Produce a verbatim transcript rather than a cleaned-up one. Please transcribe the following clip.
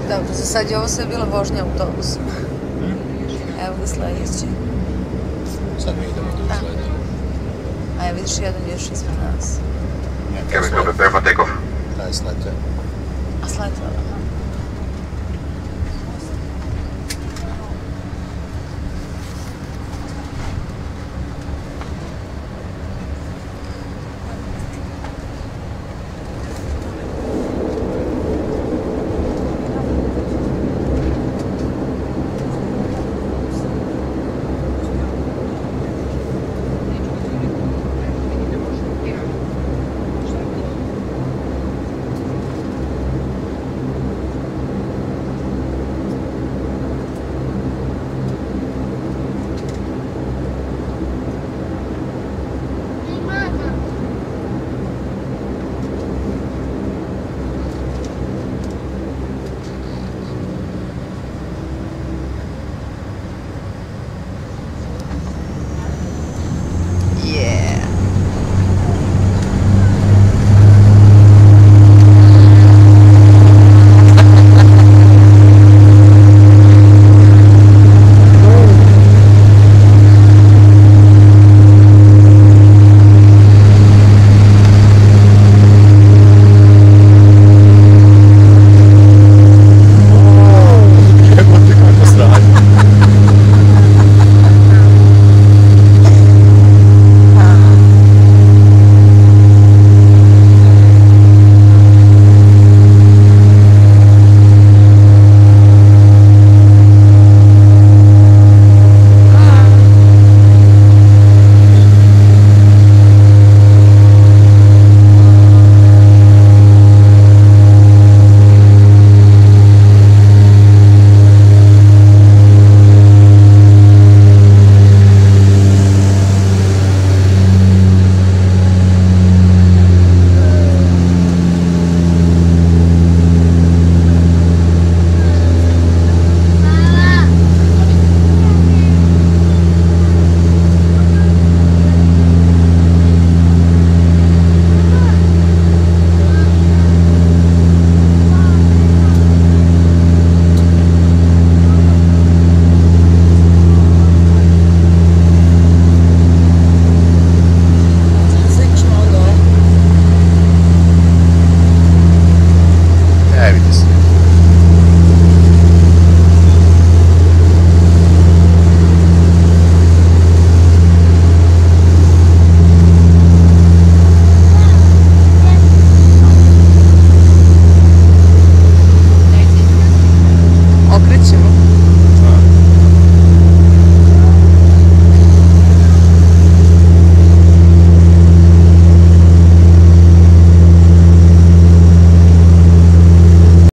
Dobro, za sad je ovo sve bila vožnja autobusom. Evo ga sledeći. Sad mi idemo da uzgledamo. A evo vidiš jedan još ispred nas. Cabin prepare for takeoff. Da je sletao. A sletao, aha.